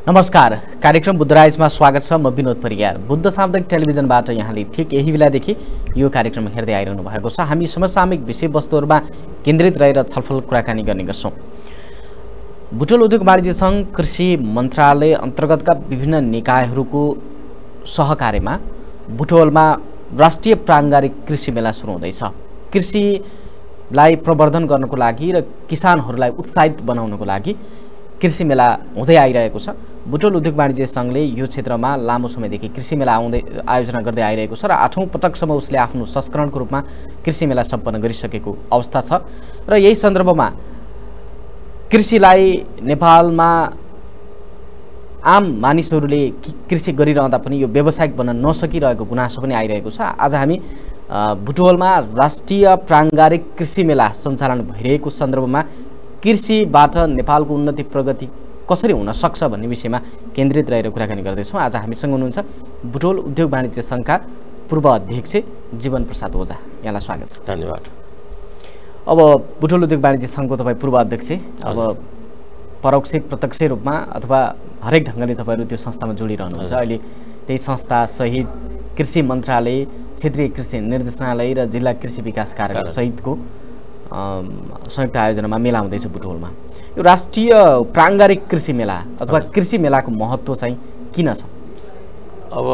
नमस्कार, कार्यक्रम बुद्धराइजमा स्वागत छ। म बिनोद परियार। बुद्ध सामुदायिक टेलिभिजनबाट यहाँले ठिक यही बेलादेखि यो कार्यक्रम हेर्दै आइरहनु भएको छ। हामी समसामयिक विषयवस्तुहरूमा केन्द्रित रहेर छलफल कुराकानी गर्ने गर्छौँ। बुटवल उद्योग वाणिज्य सङ्घ कृषि मन्त्रालय अन्तर्गतका विभिन्न निकायहरूको सहकार्यमा बुटवलमा राष्ट्रिय प्राङ्गारिक कृषि मेला सुरु हुँदैछ। कृषिलाई प्रवर्धन गर्नको लागि र किसानहरूलाई उत्साहित बनाउनको लागि कृषि मेला हुँदै आइरहेको छ। बुटवल उद्योग वाणिज्य सङ्घले यो क्षेत्रमा लामो समयदेखि कृषि मेला आयोजना गर्दै आइरहेको छ र 8औं पटकसम्म उसले आफ्नो संस्करणको रूपमा कृषि मेला सम्पन्न गरिसकेको अवस्था छ। र यही सन्दर्भमा कृषिलाई नेपालमा आम मानिसहरूले कृषि गरिरहँदा पनि यो व्यावसायिक बन्न नसकिरहेको गुनासो पनि आइरहेको छ। आज हामी बुटवलमा राष्ट्रिय प्राङ्गारिक कृषि मेला सञ्चालन भइरहेको सन्दर्भमा कृषिबाट नेपालको उन्नति प्रगति कसरी हुन सक्छ भन्ने विषयमा केन्द्रित रहेर कुराकानी गर्दैछौँ। आज हामीसँग हुनुहुन्छ बुटवल उद्योग वाणिज्य सङ्घका पूर्व अध्यक्ष जीवन प्रसाद ओझा। यहाँलाई स्वागत छ। धन्यवाद। अब बुटवल उद्योग वाणिज्य सङ्घको तपाईँ पूर्व अध्यक्ष, अब परोक्ष प्रत्यक्ष रूपमा अथवा हरेक ढङ्गले तपाईँहरू त्यो संस्थामा जोडिरहनुहुन्छ। अहिले त्यही संस्था सहित कृषि मन्त्रालय, क्षेत्रीय कृषि निर्देशनालय र जिल्ला कृषि विकास कार्यालय सहितको संयुक्त आयोजनामा मेला हुँदैछ बुटवलमा। यो राष्ट्रिय प्राङ्गारिक कृषि मेला अथवा कृषि मेलाको महत्त्व चाहिँ किन छ? अब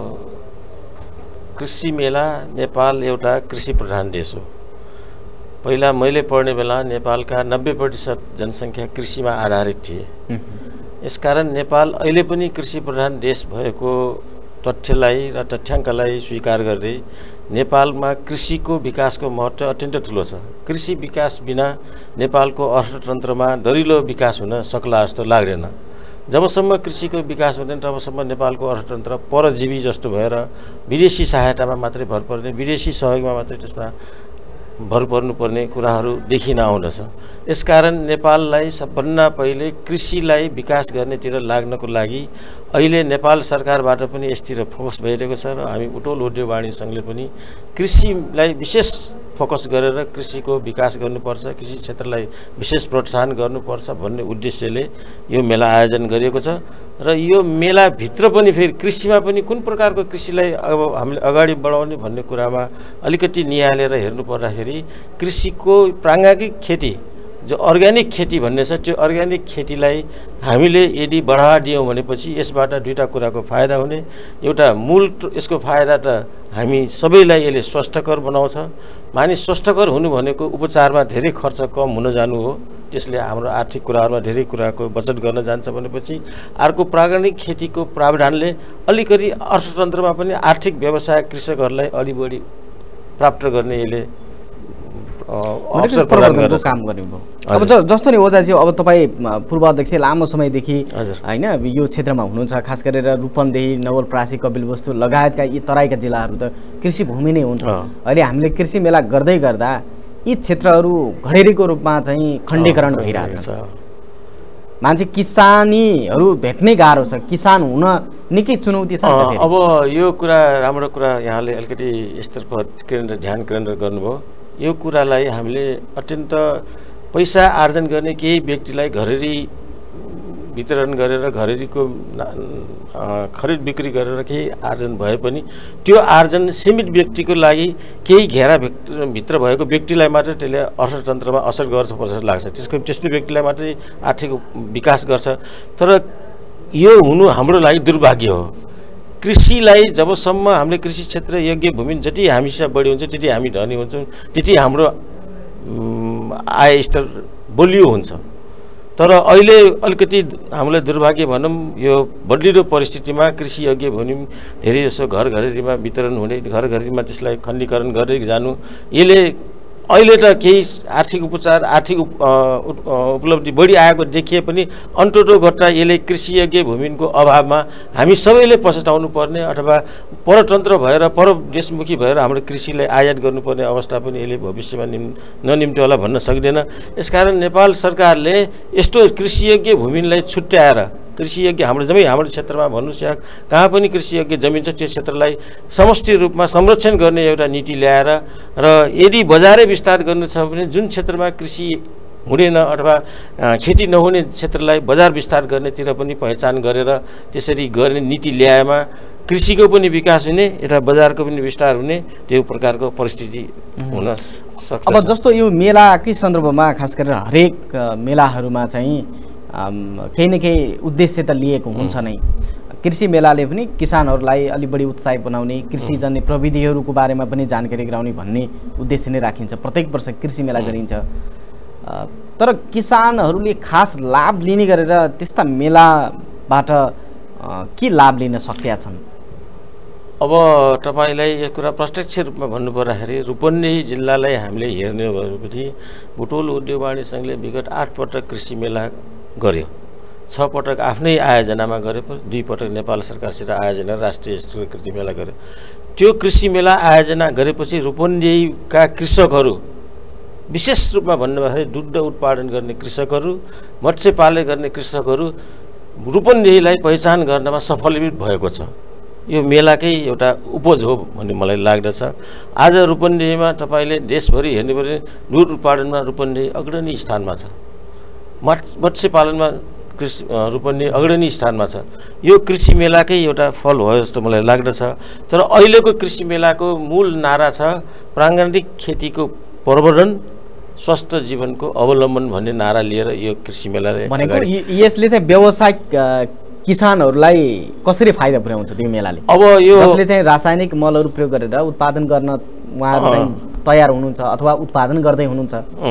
कृषि मेला, नेपाल एउटा कृषि प्रधान देश हो। पहिला मैले पढ्ने बेला नेपालका 90% जनसङ्ख्या कृषिमा आधारित थिए। यसकारण नेपाल अहिले पनि कृषि प्रधान देश भएको तथ्यलाई र तथ्याङ्कलाई स्वीकार गर्दै नेपालमा कृषिको विकासको महत्त्व अत्यन्त ठुलो छ। कृषि विकास बिना नेपालको अर्थतन्त्रमा दरिलो विकास हुन सक्ला जस्तो लाग्दैन। जबसम्म कृषिको विकास हुँदैन तबसम्म नेपालको अर्थतन्त्र परजीवी जस्तो भएर विदेशी सहायतामा मात्रै भर पर्ने, विदेशी सहयोगमा मात्रै त्यसमा भर पर्नुपर्ने कुराहरू देखिन आउँदछ। यसकारण नेपाललाई सबभन्दा पहिले कृषिलाई विकास गर्नेतिर लाग्नको लागि अहिले नेपाल सरकारबाट पनि यसतिर फोकस भइरहेको छ र हामी बुटवल उद्योग वाणिज्य सङ्घले पनि कृषिलाई विशेष फोकस गरेर कृषिको विकास गर्नुपर्छ, कृषि क्षेत्रलाई विशेष प्रोत्साहन गर्नुपर्छ भन्ने उद्देश्यले यो मेला आयोजन गरिएको छ। र यो मेलाभित्र पनि फेरि कृषिमा पनि कुन प्रकारको कृषिलाई अब हामीले अगाडि बढाउने भन्ने कुरामा अलिकति निहालेर हेर्नु पर्दाखेरि कृषिको प्राङ्गारिक खेती, जो अर्ग्यानिक खेती भन्ने छ, त्यो अर्ग्यानिक खेतीलाई हामीले यदि बढावा दियौँ भनेपछि यसबाट दुईवटा कुराको फाइदा हुने। एउटा मूल यसको फाइदा त हामी सबैलाई यसले स्वस्थकर बनाउँछ। मानिस स्वस्थकर हुनु भनेको उपचारमा धेरै खर्च कम हुन जानु हो। त्यसले हाम्रो आर्थिक कुराहरूमा धेरै कुराको बचत गर्न जान्छ भनेपछि अर्को प्राकृतिक खेतीको प्रावधानले अलिकति अर्थतन्त्रमा पनि आर्थिक व्यवसाय कृषकहरूलाई अलि बढी प्राप्त गर्ने यसले अवसर प्रदान गर्न काम गर्नुभयो। अब जस्तो नि ओझाजी, अब तपाईँ पूर्व अध्यक्ष लामो समयदेखि होइन यो क्षेत्रमा हुनुहुन्छ। खास गरेर रूपन्देही, नवलपरासी, कपिलवस्तु लगायतका यी तराईका जिल्लाहरू त कृषि भूमि नै हुन्। अहिले हामीले कृषि मेला गर्दै गर्दा यी क्षेत्रहरू घडेरीको रूपमा चाहिँ खण्डीकरण भइरहेछ। मान्छे किसानीहरू भेट्नै गाह्रो छ, किसान हुन निकै चुनौती छ। अब यो कुरा राम्रो कुरा यहाँले अलिकति यसतर्फ ध्यान केन्द्र गर्नुभयो। यो कुरालाई हामीले अत्यन्त पैसा आर्जन गर्ने केही व्यक्तिलाई घरेरी वितरण गरेर घरेरीको खरिद बिक्री गरेर केही आर्जन भए पनि त्यो आर्जन सीमित व्यक्तिको लागि केही घेराभित्र भएको व्यक्तिलाई मात्रै त्यसले अर्थतन्त्रमा असर गर्छ जस्तो लाग्छ। त्यस्तो व्यक्तिलाई मात्रै आर्थिक विकास गर्छ। तर यो हुनु हाम्रो लागि दुर्भाग्य हो। कृषिलाई जबसम्म हामीले कृषि क्षेत्र योग्य भूमि जति हामीसँग बढी हुन्छ त्यति हामी धनी हुन्छौँ, त्यति हाम्रो आय स्तर बलियो हुन्छ। तर अहिले अलिकति हामीलाई दुर्भाग्य भनौँ, यो बदलिदो परिस्थितिमा कृषि योग्य भूमि धेरै जसो घर घरेरीमा वितरण हुने, घर घरेरीमा त्यसलाई खण्डीकरण गर्दै जानु, यसले अहिले त केही आर्थिक उपचार, आर्थिक उपलब्धि बढी आएको देखिए पनि अन्ततो घट्टा यसले कृषि योग्य भूमिको अभावमा हामी सबैले पछुताउनु पर्ने अथवा परतन्त्र भएर परदेशमुखी भएर हाम्रो कृषिलाई आयात गर्नुपर्ने अवस्था पनि यसले भविष्यमा ननिम्त्यो होला भन्न सक्दैन। यसकारण नेपाल सरकारले यस्तो कृषि योग्य भूमिलाई छुट्याएर कृषि योग्य हाम्रो क्षेत्रमा भन्नुहोस् या कहाँ पनि कृषि योग्य जमिन छ त्यो क्षेत्रलाई समष्टि रूपमा संरक्षण गर्ने एउटा नीति ल्याएर र यदि बजारै विस्तार गर्नु छ भने जुन क्षेत्रमा कृषि हुँदैन अथवा खेती नहुने क्षेत्रलाई बजार विस्तार गर्नेतिर पनि पहिचान गरेर त्यसरी गर्ने नीति ल्याएमा कृषिको पनि विकास हुने यता बजारको पनि विस्तार हुने त्यो प्रकारको परिस्थिति हुन सक्छ। अब जस्तो यो मेलाकै सन्दर्भमा खास गरेर हरेक मेलाहरूमा चाहिँ केही न केही उद्देश्य त लिएको हुन्छ नै। कृषि मेलाले पनि किसानहरूलाई अलि बढी उत्साहित बनाउने, कृषिजन्य प्रविधिहरूको बारेमा पनि जानकारी गराउने भन्ने उद्देश्य नै राखिन्छ। प्रत्येक वर्ष कृषि मेला गरिन्छ, तर किसानहरूले खास लाभ लिने गरेर त्यस्ता मेलाबाट के लाभ लिन सकेका छन्? अब तपाईलाई यो कुरा प्रत्यक्ष रूपमा भन्नु पर्दाखेरि रूपन्देही जिल्लालाई हामीले हेर्ने हो भने बुटवल उद्योग वाणिज्य सङ्घले विगत 8 पटक कृषि मेला गर्यो। 6 पटक आफ्नै आयोजनामा गरे, 2 पटक नेपाल सरकारसित आयोजना राष्ट्रिय स्तरीय कृषि मेला गर्यो। त्यो कृषि मेला आयोजना गरेपछि रूपन्देहीका कृषकहरू, विशेष रूपमा भन्नुपर्दाखेरि दुध उत्पादन गर्ने कृषकहरू, मत्स्य पालन गर्ने कृषकहरू रूपन्देहीलाई पहिचान गर्नमा सफल भएको छ। यो मेलाकै एउटा उपज हो भन्ने मलाई लाग्दछ। आज रूपन्देहीमा तपाईले देशभरि हेर्ने भने दुध उत्पादनमा रूपन्देही अग्रणी स्थानमा छ, मत्स्य पालनमा रूपन्देही अग्रणी स्थानमा छ। यो कृषि मेलाकै एउटा फल हो जस्तो मलाई लाग्दछ। तर अहिलेको कृषि मेलाको मूल नारा छ प्राङ्गाणिक खेतीको प्रवर्धन, स्वस्थ जीवनको अवलम्बन भन्ने नारा लिएर यो कृषि मेलाले भनेको यसले चाहिँ व्यावसायिक किसानहरूलाई कसरी फाइदा पुर्याउँछ त्यो मेलाले? अब यो जसले चाहिँ रासायनिक मलहरू प्रयोग गरेर उत्पादन गर्न उहाँहरू चाहिँ तयार हुनुहुन्छ अथवा उत्पादन गर्दै हुनुहुन्छ।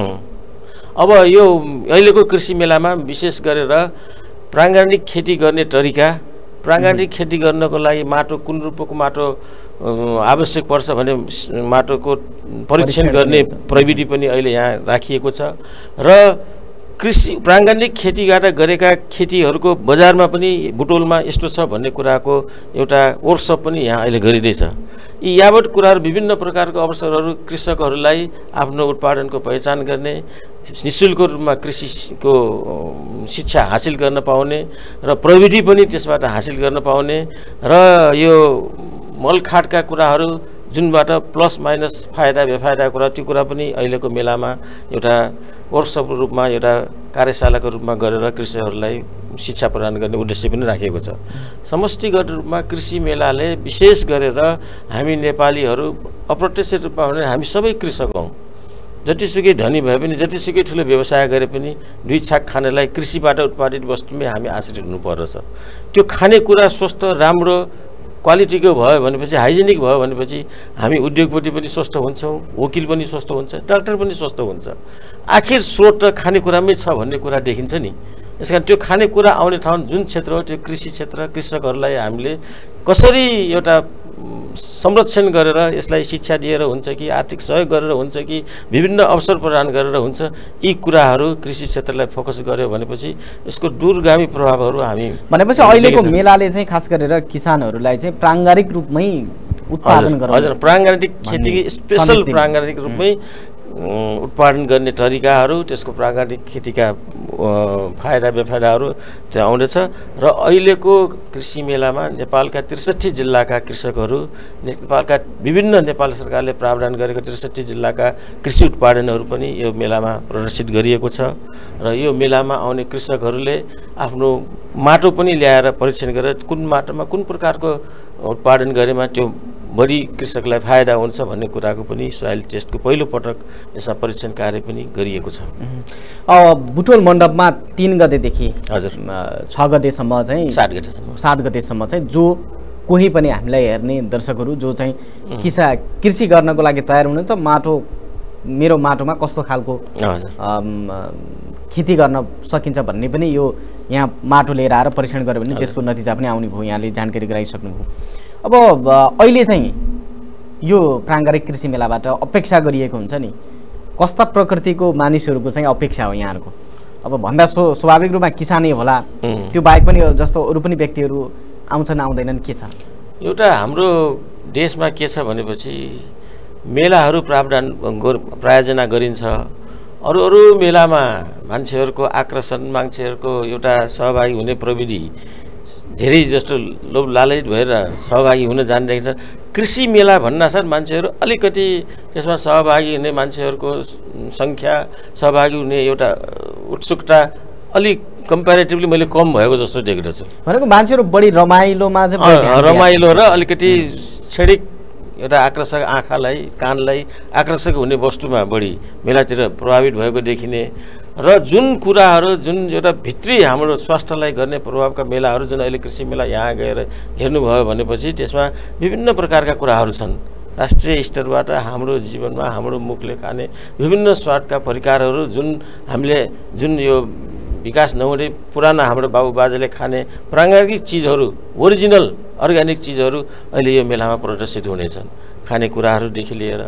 अब यो अहिलेको कृषि मेलामा विशेष गरेर प्राङ्गाणिक खेती गर्ने तरिका, प्राङ्गाणिक खेती गर्नको लागि माटो कुन रूपको माटो आवश्यक पर्छ भने माटोको परीक्षण गर्ने प्रविधि पनि अहिले यहाँ राखिएको छ र कृषि प्राङ्गाणिक खेतीबाट गरेका खेतीहरूको बजारमा पनि बुटवलमा यस्तो छ भन्ने कुराको एउटा वर्कसप पनि यहाँ अहिले गरिँदैछ। यी यावत कुराहरू विभिन्न प्रकारको अवसरहरू कृषकहरूलाई आफ्नो उत्पादनको पहिचान गर्ने, निःशुल्क रूपमा कृषिको शिक्षा हासिल गर्न पाउने र प्रविधि पनि त्यसबाट हासिल गर्न पाउने र यो मलखाटका कुराहरू जुनबाट प्लस माइनस फाइदा बेफाइदा कुरा त्यो कुरा पनि अहिलेको मेलामा एउटा वर्कसप रूपमा एउटा कार्यशालाको रूपमा गरेर कृषकहरूलाई शिक्षा प्रदान गर्ने उद्देश्य पनि राखेको छ। समष्टिगत रूपमा कृषि मेलाले विशेष गरेर हामी नेपालीहरू अप्रत्यक्ष रूपमा भने हामी सबै कृषक हौँ। जतिसुकै धनी भए पनि, जतिसुकै ठुलो व्यवसाय गरे पनि 2 छाक खानेलाई कृषिबाट उत्पादित वस्तुमै हामी आश्रित हुनुपर्दछ। त्यो खानेकुरा स्वस्थ राम्रो क्वालिटीको भयो भनेपछि, हाइजेनिक भयो भनेपछि हामी उद्योगपति पनि स्वस्थ हुन्छौँ, वकिल पनि स्वस्थ हुन्छ, डाक्टर पनि स्वस्थ हुन्छ। आखिर स्रोत त खानेकुरामै छ भन्ने कुरा देखिन्छ नि। यसकारण त्यो खानेकुरा आउने ठाउँ जुन क्षेत्र हो त्यो कृषि क्षेत्र, कृषकहरूलाई हामीले कसरी एउटा संरक्षण गरेर यसलाई शिक्षा दिएर हुन्छ कि आर्थिक सहयोग गरेर हुन्छ कि विभिन्न अवसर प्रदान गरेर हुन्छ, यी कुराहरू कृषि क्षेत्रलाई फोकस गर्यो भनेपछि यसको दूरगामी प्रभावहरू हामी भनेपछि अहिलेको मेलाले चाहिँ खास गरेर किसानहरूलाई चाहिँ प्राङ्गाणिक रूपमै उत्पादन गराउँछ। हजुर, प्राङ्गाणिक खेती स्पेशल प्राङ्गाणिक रूपमै उत्पादन गर्ने तरिकाहरू, त्यसको प्राङ्गाणिक खेतीका फाइदा बेफाइदाहरू चाहिँ आउँदैछ र अहिलेको कृषि मेलामा नेपालका 63 जिल्लाका कृषकहरू, नेपालका विभिन्न नेपाल सरकारले प्रावधान गरेको 63 जिल्लाका कृषि उत्पादनहरू पनि यो मेलामा प्रदर्शित गरिएको छ र यो मेलामा आउने कृषकहरूले आफ्नो माटो पनि ल्याएर परीक्षण गरेर कुन माटोमा कुन प्रकारको उत्पादन गरेमा त्यो बढी कृषकलाई फाइदा हुन्छ भन्ने कुराको पनि सोइल टेस्टको पहिलो पटक यसमा परीक्षण कार्य पनि गरिएको छ। बुटवल मण्डपमा 3 गतेदेखि हजुर 6 गतेसम्म चाहिँ 7 गतेसम्म चाहिँ जो कोही पनि हामीलाई हेर्ने दर्शकहरू जो चाहिँ कृषि गर्नको लागि तयार हुनुहुन्छ, माटो मेरो माटोमा कस्तो खालको खेती गर्न सकिन्छ भन्ने पनि यो यहाँ माटो लिएर आएर परीक्षण गर्यो भने त्यसको नतिजा पनि आउने भयो। यहाँले जानकारी गराइसक्नुभयो। अब अहिले चाहिँ यो प्राङ्गाणिक कृषि मेलाबाट अपेक्षा गरिएको हुन्छ नि, कस्ता प्रकृतिको मानिसहरूको चाहिँ अपेक्षा हो यहाँहरूको? अब भन्दा स्वाभाविक रूपमा किसानै होला, त्यो बाहेक पनि जस्तो अरू पनि व्यक्तिहरू आउँछन् आउँदैनन्, के छ? एउटा हाम्रो देशमा के छ भनेपछि मेलाहरू प्रायोजना गरिन्छ, अरू मेलामा मान्छेहरूको आकर्षण, मान्छेहरूको एउटा सहभागी हुने प्रविधि धेरै जस्तो लोभ लालच भएर सहभागी हुन जानिरहेको छ। कृषि मेला भन्नासाथ मान्छेहरू अलिकति त्यसमा सहभागी हुने मान्छेहरूको सङ्ख्या, सहभागी हुने एउटा उत्सुकता अलिक कम्पेरिटिभली मैले कम भएको जस्तो देखेको छु। भनेको मान्छेहरू बढी रमाइलोमा चाहिँ रमाइलो र अलिकति क्षणिक एउटा आकर्षक आँखालाई कानलाई आकर्षक हुने वस्तुमा बढी मेलातिर प्रभावित भएको देखिने र जुन कुराहरू जुन एउटा भित्री हाम्रो स्वास्थ्यलाई गर्ने प्रभावका मेलाहरू जुन अहिले कृषि मेला यहाँ गएर हेर्नुभयो भनेपछि त्यसमा विभिन्न प्रकारका कुराहरू छन्। राष्ट्रिय स्तरबाट हाम्रो जीवनमा हाम्रो मुखले खाने विभिन्न स्वादका परिकारहरू जुन हामीले जुन यो विकास नहुने पुराना हाम्रो बाबुबाजेले खाने प्राङ्गाङ्गिक चिजहरू ओरिजिनल अर्ग्यानिक चिजहरू अहिले यो मेलामा प्रदर्शित हुनेछन्। खानेकुराहरूदेखि लिएर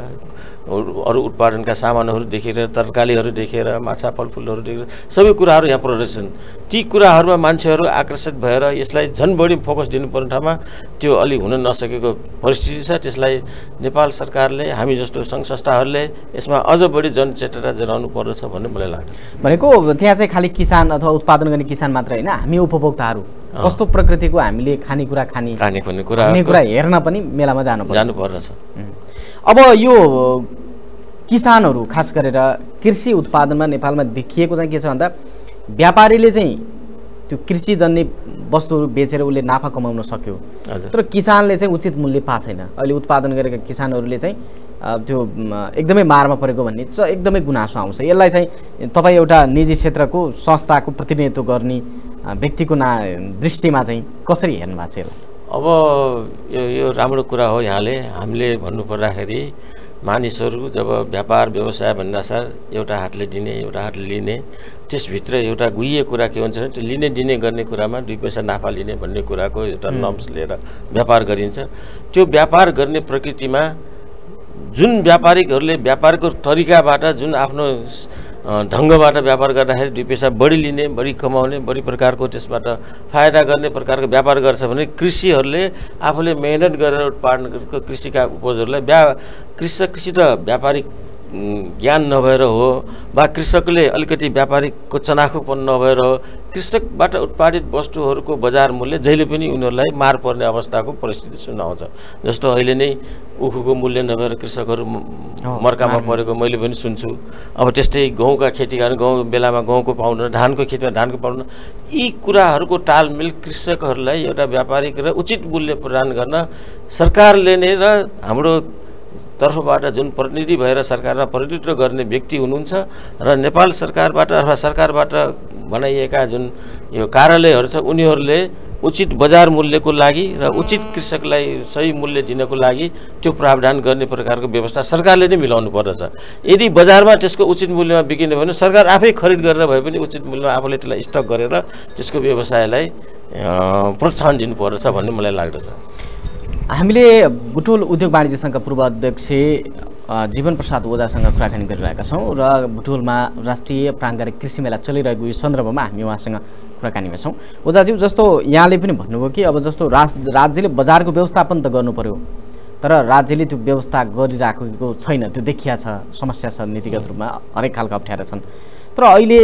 अरू उत्पादनका सामानहरू देखेर तरकारीहरू देखेर माछा फलफुलहरू देखेर सबै कुराहरू यहाँ प्रदर्शन। ती कुराहरूमा मान्छेहरू आकर्षित भएर यसलाई झन् बढी फोकस दिनुपर्ने ठाउँमा त्यो अलि हुन नसकेको परिस्थिति छ। त्यसलाई नेपाल सरकारले हामी जस्तो सङ्घ संस्थाहरूले यसमा अझ बढी जनचेतना जनाउनु पर्दछ भन्ने मलाई लाग्छ। भनेको त्यहाँ चाहिँ खालि किसान अथवा उत्पादन गर्ने किसान मात्र होइन, हामी उपभोक्ताहरू कस्तो प्रकृतिको हामीले खानेकुरा कुरा हेर्न पनि मेलामा जानुपर्दछ। अब यो किसानहरू खास गरेर कृषि उत्पादनमा नेपालमा देखिएको चाहिँ के छ भन्दा व्यापारीले चाहिँ त्यो कृषिजन्य वस्तुहरू बेचेर उसले नाफा कमाउन सक्यो, तर किसानले चाहिँ उचित मूल्य पाएको छैन। अहिले उत्पादन गरेका किसानहरूले चाहिँ त्यो एकदमै मारमा परेको भन्ने एकदमै गुनासो आउँछ। यसलाई चाहिँ तपाईँ एउटा निजी क्षेत्रको संस्थाको प्रतिनिधित्व गर्ने व्यक्तिको दृष्टिमा चाहिँ कसरी हेर्नु भएको छ? अब यो राम्रो कुरा हो। हामीले भन्नुपर्दाखेरि मानिसहरू जब व्यापार व्यवसाय भन्नासाथ एउटा हातले दिने एउटा हातले लिने, त्यसभित्र एउटा गुहिएको कुरा के हुन्छ भने त्यो लिने दिने गर्ने कुरामा 2 पैसा नाफा लिने भन्ने कुराको एउटा नर्म्स लिएर व्यापार गरिन्छ। त्यो व्यापार गर्ने प्रकृतिमा जुन व्यापारीहरूले व्यापारको तरिकाबाट जुन आफ्नो ढङ्गबाट व्यापार गर्दाखेरि 2 पैसा बढी लिने, बढी कमाउने, बढी प्रकारको त्यसबाट फाइदा गर्ने प्रकारको व्यापार गर्छ भने कृषिहरूले आफूले मेहनत गरेर उत्पादन गरेको कृषिका उपजहरूलाई कृषि त व्यापारिक ज्ञान नभएर हो वा कृषकले अलिकति व्यापारिकको चनाखोपन नभएर हो, कृषकबाट उत्पादित वस्तुहरूको बजार मूल्य जहिले पनि उनीहरूलाई मार पर्ने अवस्थाको परिस्थिति सुन्न आउँछ। जस्तो अहिले नै उखुको मूल्य नभएर कृषकहरू मर्कामा परेको मैले पनि सुन्छु। अब त्यस्तै गहुँका खेती गर्ने गहुँ बेलामा गहुँको पाउन, धानको खेतीमा धानको पाउन, यी कुराहरूको तालमेल कृषकहरूलाई एउटा व्यापारिक र उचित मूल्य प्रदान गर्न सरकारले नै र हाम्रो तर्फबाट जुन प्रतिनिधि भएर सरकारमा प्रतिनिधित्व गर्ने व्यक्ति हुनुहुन्छ र नेपाल सरकारबाट अथवा सरकारबाट बनाइएका जुन यो कार्यालयहरू छ उनीहरूले उचित बजार मूल्यको लागि र उचित कृषकलाई सही मूल्य दिनको लागि त्यो प्रावधान गर्ने प्रकारको व्यवस्था सरकारले नै मिलाउनु पर्दछ। यदि बजारमा त्यसको उचित मूल्यमा बिकिने भने सरकार आफै खरिद गरेर भए पनि उचित मूल्यमा आफूले त्यसलाई स्टक गरेर त्यसको व्यवसायलाई प्रोत्साहन दिनुपर्दछ भन्ने मलाई लाग्दछ। हामीले बुटवल उद्योग वाणिज्य सङ्घका पूर्व अध्यक्ष जीवन प्रसाद ओझासँग कुराकानी गरिरहेका छौँ र बुटवलमा राष्ट्रिय प्राङ्गारिक कृषि मेला चलिरहेको यो सन्दर्भमा हामी उहाँसँग कुराकानीमा छौँ। ओझाज्यू, जस्तो यहाँले पनि भन्नुभयो कि अब जस्तो राज्यले बजारको व्यवस्थापन त गर्नु पर्यो, तर राज्यले त्यो व्यवस्था गरिराखेको छैन, त्यो देखिया छ, समस्या छ, नीतिगत रूपमा हरेक खालका अप्ठ्यारा छन्। तर अहिले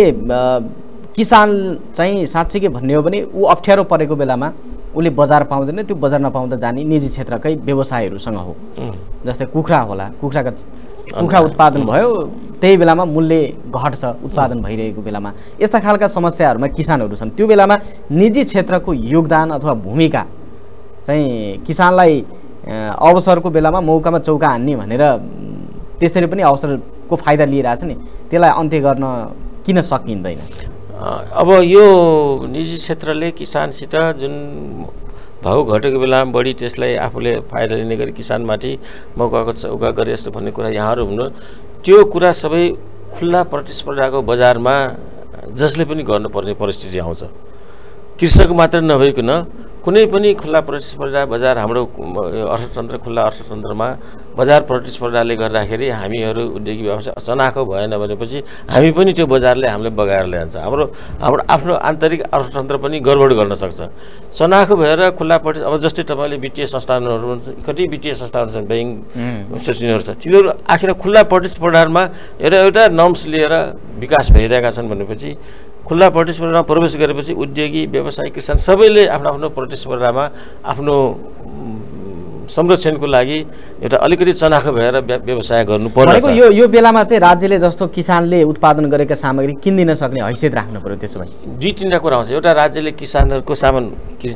किसान चाहिँ साँच्चीकै भन्ने हो भने ऊ अप्ठ्यारो परेको बेलामा उसले बजार पाउँदैन, त्यो बजार नपाउँदा जाने निजी क्षेत्रकै व्यवसायहरूसँग हो। जस्तै कुखुरा होला, कुखुरा उत्पादन भयो, त्यही बेलामा मूल्य घट्छ उत्पादन भइरहेको बेलामा। यस्ता खालका समस्याहरूमा किसानहरू छन्। त्यो बेलामा निजी क्षेत्रको योगदान अथवा भूमिका चाहिँ किसानलाई अवसरको बेलामा मौकामा चौका हान्ने भनेर त्यसरी पनि अवसरको फाइदा लिइरहेछ नि, त्यसलाई अन्त्य गर्न किन सकिँदैन? अब यो निजी क्षेत्रले किसानसित जुन भाउ घटेको बेलामा बढी त्यसलाई आफूले फाइदा लिने गरी किसानमाथि मौकाको चौका गरे जस्तो भन्ने कुरा यहाँहरू हुनु, त्यो कुरा सबै खुल्ला प्रतिस्पर्धाको बजारमा जसले पनि गर्नुपर्ने परिस्थिति आउँछ। कृषक मात्र नभइकन कुनै पनि खुल्ला प्रतिस्पर्धा बजार हाम्रो अर्थतन्त्र खुल्ला अर्थतन्त्रमा बजार प्रतिस्पर्धाले गर्दाखेरि हामीहरू उद्योगी व्यवसाय चनाखो भएन भनेपछि हामी पनि त्यो बजारले हामीले बगाएर ल्यान्छ। हाम्रो आफ्नो आन्तरिक अर्थतन्त्र पनि गडबड गर्न सक्छ। चनाखो भएर खुल्ला अब जस्तै तपाईँले वित्तीय संस्थानहरू कति वित्तीय संस्थानहरू छन्, ब्याङ्क इन्स्टिट्युसनहरू छ, तिनीहरू आखिर खुल्ला प्रतिस्पर्धामा एउटा नर्म्स लिएर विकास भइरहेका छन् भनेपछि खुल्ला प्रतिस्पर्धामा प्रवेश गरेपछि उद्योगी व्यवसायी किसान सबैले आफ्नो आफ्नो प्रतिस्पर्धामा आफ्नो संरक्षणको लागि एउटा अलिकति चनाखो भएर व्यवसाय गर्नुपर्छ। भनेको यो बेलामा चाहिँ राज्यले जस्तो किसानले उत्पादन गरेका सामग्री किन्दिन सक्ने हैसियत राख्नु पर्यो। त्यसो भए दुई तीनटा कुरा हुन्छ। एउटा राज्यले किसानहरूको सामान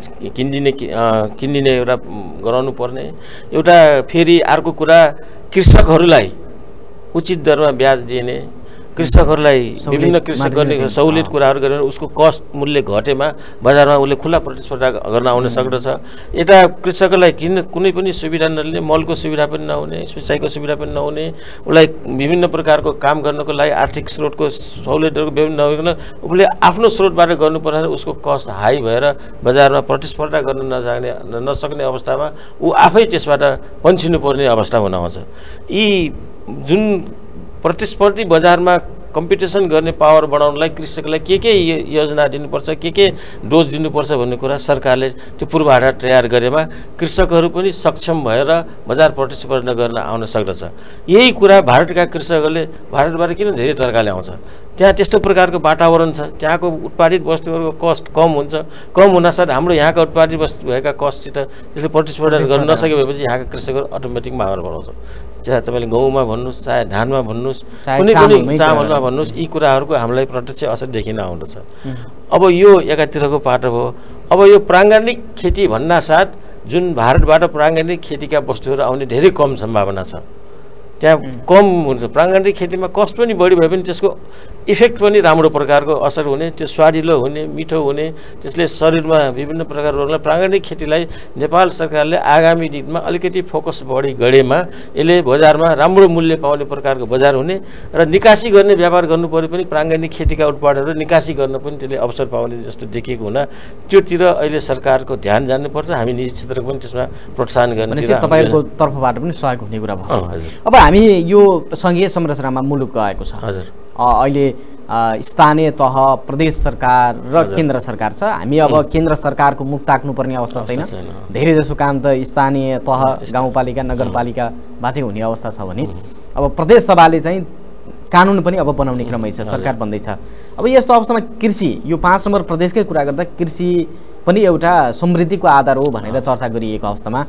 किनिदिने एउटा गराउनु पर्ने, एउटा फेरि अर्को कुरा कृषकहरूलाई उचित दरमा ब्याज दिने, कृषकहरूलाई विभिन्न कृषक गर्ने सहुलियत कुराहरू गरेर उसको कस्ट मूल्य घटेमा बजारमा उसले खुल्ला प्रतिस्पर्धा गर्न आउन सक्दछ। यता कृषकलाई कुनै पनि सुविधा नलिने, मलको सुविधा पनि नहुने, सिँचाइको सुविधा पनि नहुने, उसलाई विभिन्न प्रकारको काम गर्नको लागि आर्थिक स्रोतको सहुलियतहरू विभिन्न नभइकन उसले आफ्नो स्रोतबाट गर्नुपर्दा उसको कस्ट हाई भएर बजारमा प्रतिस्पर्धा गर्न नसक्ने अवस्थामा ऊ आफै त्यसबाट पन्छिनु पर्ने अवस्था हुन आउँछ। यी जुन प्रतिस्पर्धी बजारमा कम्पिटिसन गर्ने पावर बढाउनलाई कृषकलाई के योजना दिनुपर्छ, के डोज दिनुपर्छ भन्ने कुरा सरकारले त्यो पूर्वाधार तयार गरेमा कृषकहरू पनि सक्षम भएर बजार प्रतिस्पर्धा गर्न आउन सक्दछ। यही कुरा भारतका कृषकहरूले भारतबाट किन धेरै तर्काले आउँछ, त्यहाँ त्यस्तो प्रकारको वातावरण छ, त्यहाँको उत्पादित वस्तुहरूको कस्ट कम हुन्छ। कम हुनासाथ हाम्रो यहाँका उत्पादित वस्तु भएका कस्टसित त्यसले प्रतिस्पर्धा गर्न नसके भएपछि यहाँका कृषकहरू अटोमेटिक माग बढाउँछ। चाहे तपाईँले गहुँमा भन्नुहोस्, चाहे धानमा भन्नुहोस्, कुनै पनि चामलमा भन्नुहोस्, यी कुराहरूको हामीलाई प्रत्यक्ष असर देखिन आउँदछ। अब यो एकातिरको पाटो हो। अब यो प्राङ्गानिक खेती भन्नासाथ जुन भारतबाट प्राङ्गानिक खेतीका वस्तुहरू आउने धेरै कम सम्भावना छ, त्यहाँ कम हुन्छ। प्राङ्गानिक खेतीमा कस्ट पनि बढी भए पनि त्यसको इफेक्ट पनि राम्रो प्रकारको असर हुने, त्यो स्वादिलो हुने, मिठो हुने, त्यसले शरीरमा विभिन्न प्रकार रोगलाई प्राङ्गानिक खेतीलाई नेपाल सरकारले आगामी दिनमा अलिकति फोकस बढी गरेमा यसले बजारमा राम्रो मूल्य पाउने प्रकारको बजार हुने र निकासी गर्ने व्यापार गर्नु पर्यो पनि प्राङ्गानिक खेतीका उत्पादनहरू निकासी गर्न पनि त्यसले अवसर पाउने जस्तो देखिएको हुना त्योतिर अहिले सरकारको ध्यान जानुपर्छ। हामी निजी क्षेत्रको पनि त्यसमा प्रोत्साहन गर्ने तपाईँहरूको तर्फबाट पनि सहयोग हुने कुरा भयो। हजुर। अब हामी यो सङ्घीय संरचनामा मुलुक गएको छ। हजुर। अहिले स्थानीय तह, प्रदेश सरकार र केन्द्र सरकार छ। हामी अब केन्द्र सरकारको मुख ताक्नुपर्ने अवस्था छैन। धेरै जसो काम त स्थानीय तह, गाउँपालिका, नगरपालिकाबाटै हुने अवस्था छ भने अब प्रदेश सभाले चाहिँ कानुन पनि अब बनाउने क्रमै छ, सरकार बन्दैछ। अब यस्तो अवस्थामा कृषि, यो 5 नम्बर प्रदेशकै कुरा गर्दा कृषि पनि एउटा समृद्धिको आधार हो भनेर चर्चा गरिएको अवस्थामा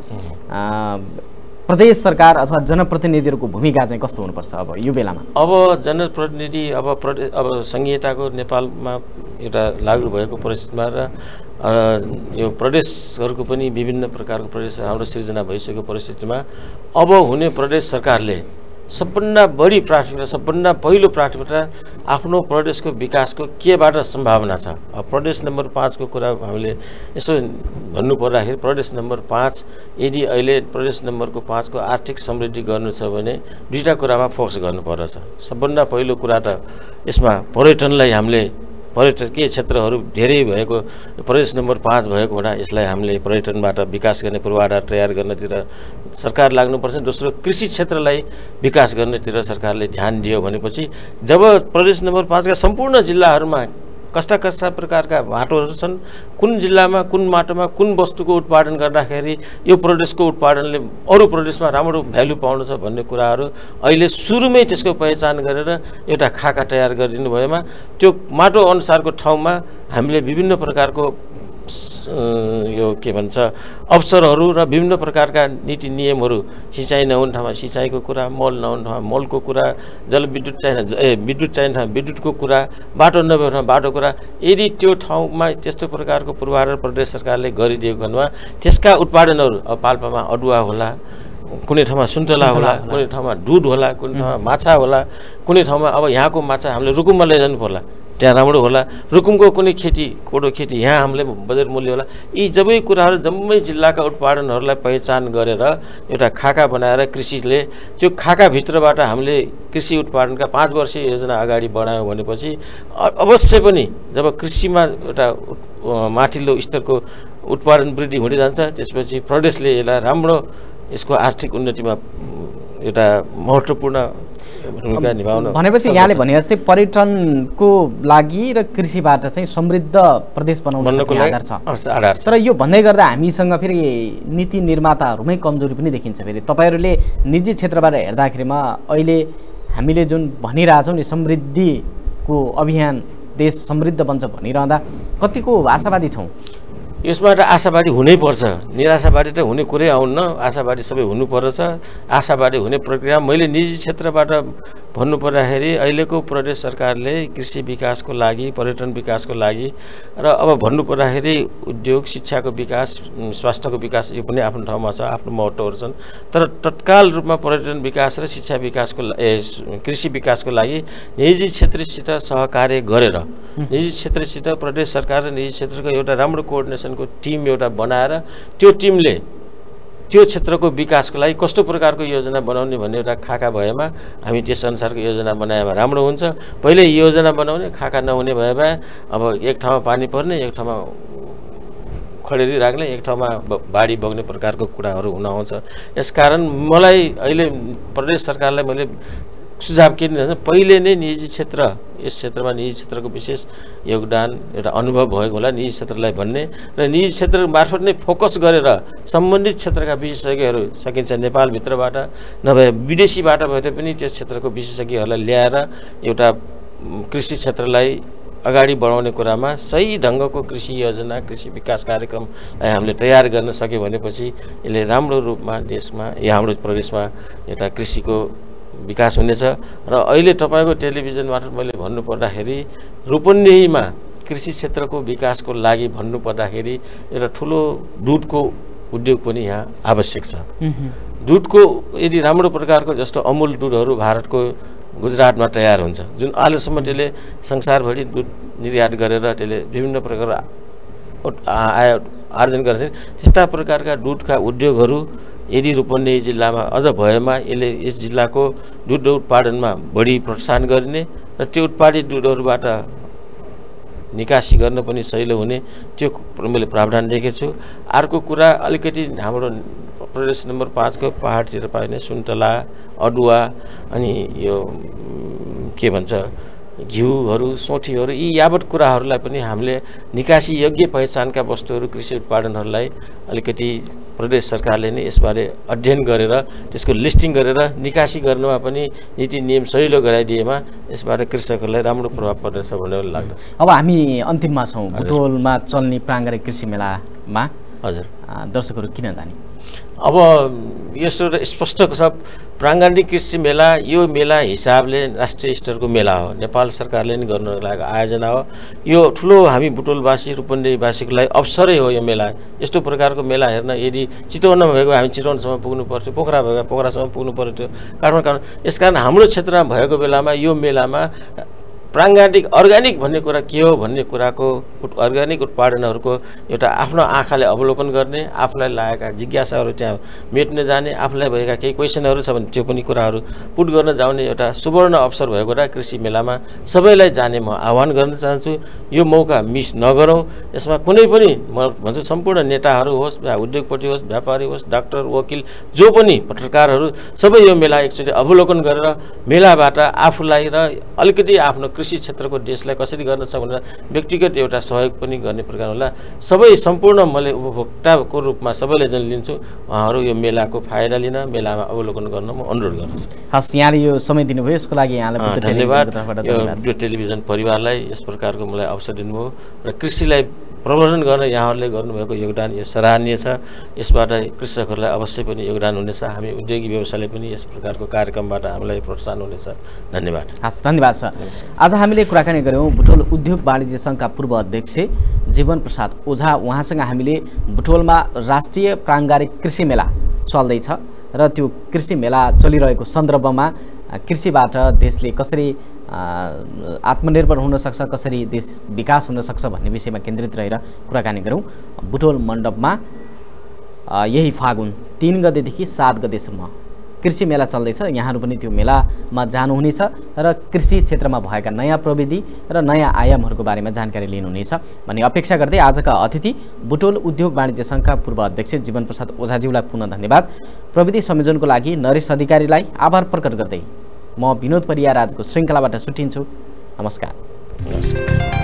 प्रदेश सरकार अथवा जनप्रतिनिधिहरूको भूमिका चाहिँ कस्तो हुनुपर्छ अब यो बेलामा? अब जनप्रतिनिधि अब संघीयताको नेपालमा एउटा लागू भएको परिस्थितिमा र यो प्रदेशहरूको पनि विभिन्न प्रकारको प्रदेश हाम्रो सिर्जना भइसकेको परिस्थितिमा अब हुने प्रदेश सरकारले सबभन्दा बढी प्राथमिकता, सबभन्दा पहिलो प्राथमिकता आफ्नो प्रदेशको विकासको केबाट सम्भावना छ। अब प्रदेश नम्बर 5 को कुरा हामीले यसो भन्नु पर्दाखेरि प्रदेश नम्बर 5 यदि अहिले प्रदेश नम्बरको 5 को आर्थिक समृद्धि गर्नु छ भने दुईटा कुरामा फोकस गर्नुपर्दछ। सबभन्दा पहिलो कुरा त यसमा पर्यटनलाई हामीले पर्यटकीय क्षेत्रहरू धेरै भएको प्रदेश नम्बर 5 भएको हुँदा यसलाई हामीले पर्यटनबाट विकास गर्ने पूर्वाधार तयार गर्नतिर सरकार लाग्नुपर्छ। दोस्रो, कृषि क्षेत्रलाई विकास गर्नतिर सरकारले ध्यान दियो भनेपछि जब प्रदेश नम्बर 5 का सम्पूर्ण जिल्लाहरूमा कस्ता प्रकारका माटोहरू छन्, कुन जिल्लामा कुन माटोमा कुन वस्तुको उत्पादन गर्दाखेरि यो प्रदेशको उत्पादनले अरू प्रदेशमा राम्रो भ्यालु पाउनु छ भन्ने कुराहरू अहिले सुरुमै त्यसको पहिचान गरेर एउटा खाका तयार गरिदिनु भएमा त्यो माटो अनुसारको ठाउँमा हामीले विभिन्न प्रकारको यो के भन्छ अवसरहरू र विभिन्न प्रकारका नीति नियमहरू, सिँचाइ नहुने ठाउँमा सिँचाइको कुरा, मल नहुने ठाउँमा मलको कुरा, जलविद्युत विद्युत चाहिने ठाउँमा विद्युतको कुरा, बाटो नभएको ठाउँमा बाटो कुरा, यदि त्यो ठाउँमा त्यस्तो प्रकारको पूर्वाधार प्रदेश सरकारले गरिदिएको खण्डमा त्यसका उत्पादनहरू अब पाल्पामा अदुवा होला, कुनै ठाउँमा सुन्तला होला, कुनै ठाउँमा दुध होला, कुनै ठाउँमा माछा होला, कुनै ठाउँमा अब यहाँको माछा हामीले रुकुममा लैजानु पर्ला, त्यहाँ राम्रो होला, रुकुमको कुनै खेती, कोडो खेती यहाँ हामीले बजार मूल्य होला। यी जबै कुराहरू जम्मै जिल्लाका उत्पादनहरूलाई पहिचान गरेर एउटा खाका बनाएर कृषिले त्यो खाकाभित्रबाट हामीले कृषि उत्पादनका 5 वर्षीय योजना अगाडि बढायौँ भनेपछि अवश्य पनि जब कृषिमा एउटा माथिल्लो स्तरको उत्पादन वृद्धि हुँदै जान्छ त्यसपछि प्रदेशले यसलाई राम्रो यसको आर्थिक उन्नतिमा एउटा महत्त्वपूर्ण भूमिका निभाउन। भनेपछि यहाँले भने जस्तै पर्यटनको लागि र कृषिबाट चाहिँ समृद्ध प्रदेश बनाउनको आधार छ। तर यो भन्दै गर्दा हामीसँग फेरि नीति निर्माताहरूमै कमजोरी पनि देखिन्छ। फेरि तपाईँहरूले निजी क्षेत्रबाट हेर्दाखेरिमा अहिले हामीले जुन भनिरहेछौँ नि समृद्धिको अभियान देश समृद्ध बन्छ भनिरहँदा कतिको आशावादी छौँ? यसबाट आशावादी हुनैपर्छ, निराशावादी त हुने कुरै आउन्न, आशावादी सबै हुनुपर्छ। आशावादी हुने प्रक्रिया मैले निजी क्षेत्रबाट भन्नुपर्दाखेरि अहिलेको प्रदेश सरकारले कृषि विकासको लागि, पर्यटन विकासको लागि र अब भन्नुपर्दाखेरि उद्योग, शिक्षाको विकास, स्वास्थ्यको विकास यो पनि आफ्नो ठाउँमा छ, आफ्नो महत्त्वहरू छन्। तर तत्काल रूपमा पर्यटन विकास र शिक्षा विकासको कृषि विकासको लागि निजी क्षेत्रसित सहकार्य गरेर निजी क्षेत्रसित प्रदेश सरकार र निजी क्षेत्रको एउटा राम्रो कोअर्डिनेसनको टिम एउटा बनाएर त्यो टिमले त्यो क्षेत्रको विकासको लागि कस्तो प्रकारको योजना बनाउने भन्ने एउटा खाका भएमा हामी त्यसअनुसारको योजना बनाएमा राम्रो हुन्छ। पहिले योजना बनाउने, खाका नहुने भए अब एक ठाउँमा पानी पर्ने, एक ठाउँमा खडेरी राख्ने, एक ठाउँमा बाढी बग्ने प्रकारको कुराहरू हुन आउँछ। यसकारण मलाई अहिले प्रदेश सरकारलाई मैले सुझाव के दिन्छ, पहिले नै निजी क्षेत्र, यस क्षेत्रमा निजी क्षेत्रको विशेष योगदान एउटा अनुभव भएको होला निजी क्षेत्रलाई भन्ने र निजी क्षेत्र मार्फत नै फोकस गरेर सम्बन्धित क्षेत्रका विशेषज्ञहरू सकिन्छ नेपालभित्रबाट नभए विदेशीबाट भए पनि त्यस क्षेत्रको विशेषज्ञहरूलाई ल्याएर एउटा कृषि क्षेत्रलाई अगाडि बढाउने कुरामा सही ढङ्गको कृषि योजना, कृषि विकास कार्यक्रमलाई हामीले तयार गर्न सक्यौँ भनेपछि यसले राम्रो रूपमा देशमा या हाम्रो प्रदेशमा एउटा कृषिको विकास हुनेछ। र अहिले तपाईँको टेलिभिजन मार्फत मैले भन्नुपर्दाखेरि रूपन्देहीमा कृषि क्षेत्रको विकासको लागि भन्नुपर्दाखेरि एउटा ठुलो दुधको उद्योग पनि यहाँ आवश्यक छ। दुधको यदि राम्रो प्रकारको जस्तो अमुल दुधहरू भारतको गुजरातमा तयार हुन्छ, जुन अहिलेसम्म त्यसले संसारभरि दुध निर्यात गरेर त्यसले विभिन्न प्रकार आय आर्जन गर्छ। त्यस्ता प्रकारका दुधका उद्योगहरू यदि रूपन्देही जिल्लामा अझ भएमा यसले यस जिल्लाको दुध उत्पादनमा बढी प्रोत्साहन गर्ने र त्यो उत्पादित दुधहरूबाट निकासी गर्न पनि सजिलो हुने त्यो मैले प्रावधान देखेको छु। अर्को कुरा अलिकति हाम्रो प्रदेश नम्बर 5 को पहाडतिर पाइने सुन्तला, अदुवा अनि यो के भन्छ घिउहरू, सोठीहरू, यी यावत कुराहरूलाई पनि हामीले निकासी योग्य पहिचानका वस्तुहरू, कृषि उत्पादनहरूलाई अलिकति प्रदेश सरकारले नै यसबारे अध्ययन गरेर त्यसको लिस्टिङ गरेर निकासी गर्नमा पनि नीति नियम सजिलो गराइदिएमा यसबाट कृषकहरूलाई राम्रो प्रभाव पर्दछ भन्ने लाग्दछ। अब हामी अन्तिममा छौँ। बुटवलमा चल्ने प्राङ्गारिक कृषि मेलामा हजुर दर्शकहरू किन जाने? अब यस्तो स्पष्ट छ, प्राङ्गारिक कृषि मेला यो मेला हिसाबले राष्ट्रिय स्तरको मेला हो, नेपाल सरकारले नै गर्न लागेको आयोजना हो। यो ठुलो हामी बुटवलवासी, रूपन्देहीवासीको लागि अवसरै हो। यो मेला यस्तो प्रकारको मेला हेर्न यदि चितवनमा भएको हामी चितवनसम्म पुग्नु पर्थ्यो, पोखरा भएको पोखरासम्म पुग्नु पर्थ्यो, काठमाडौँ। यसकारण हाम्रो क्षेत्रमा भएको बेलामा यो मेलामा प्राङ्गारिक अर्ग्यानिक भन्ने कुरा के हो भन्ने कुराको अर्ग्यानिक उत्पादनहरूको एउटा आफ्नो आँखाले अवलोकन गर्ने, आफूलाई लागेका जिज्ञासाहरू त्यहाँ मेट्न जाने, आफूलाई भएका केही क्वेसनहरू छ भने त्यो पनि कुराहरू पुट गर्न जाने एउटा सुवर्ण अवसर भएको र कृषि मेलामा सबैलाई जाने म आह्वान गर्न चाहन्छु। यो मौका मिस नगरौँ। यसमा कुनै पनि म भन्छु सम्पूर्ण नेताहरू होस्, उद्योगपति होस्, व्यापारी होस्, डाक्टर, वकिल, जो पनि पत्रकारहरू सबै यो मेला एकचोटि अवलोकन गरेर मेलाबाट आफूलाई र अलिकति आफ्नो कृषि क्षेत्रको देशलाई कसरी गर्न छ भनेर व्यक्तिगत एउटा सहयोग पनि गर्ने प्रकार होला। सबै सम्पूर्ण मैले उपभोक्ताको रूपमा सबैले जुन लिन्छु उहाँहरू यो मेलाको फाइदा लिन, मेलामा अवलोकन गर्न म अनुरोध गर्छु। हस्, यहाँले यो समय दिनुभयो यसको लागि यहाँलाई धन्यवाद। यो टेलिभिजन परिवारलाई यस प्रकारको मलाई अवसर दिनुभयो र कृषिलाई प्रवर्धन गर्न यहाँहरूले गर्नुभएको योगदान यो सराहनीय छ। यसबाट कृषकहरूलाई अवश्य पनि योगदान हुनेछ। हामी उद्योगी व्यवसायले पनि यस प्रकारको कार्यक्रमबाट हामीलाई प्रोत्साहन हुनेछ। धन्यवाद। हस्, धन्यवाद सर। आज हामीले कुराकानी गऱ्यौँ बुटवल उद्योग वाणिज्य सङ्घका पूर्व अध्यक्ष जीवन प्रसाद ओझा। उहाँसँग हामीले बुटवलमा राष्ट्रिय प्राङ्गारिक कृषि मेला चल्दैछ र त्यो कृषि मेला चलिरहेको सन्दर्भमा कृषिबाट देशले कसरी आत्मनिर्भर हुन सक्छ, कसरी देश विकास हुन सक्छ भन्ने विषयमा केन्द्रित रहेर कुराकानी गरौँ। बुटवल मण्डपमा यही फागुन 3 गतेदेखि 7 गतेसम्म कृषि मेला चल्दैछ। यहाँहरू पनि त्यो मेलामा जानुहुनेछ र कृषि क्षेत्रमा भएका नयाँ प्रविधि र नयाँ आयामहरूको बारेमा जानकारी लिनुहुनेछ भन्ने अपेक्षा गर्दै आजका अतिथि बुटवल उद्योग वाणिज्य सङ्घका पूर्व अध्यक्ष जीवन प्रसाद ओझाज्यूलाई पुनः धन्यवाद। प्रविधि संयोजनको लागि नरेश अधिकारीलाई आभार प्रकट गर्दै म विनोद परियार आजको श्रृङ्खलाबाट छुट्टिन्छु। नमस्कार।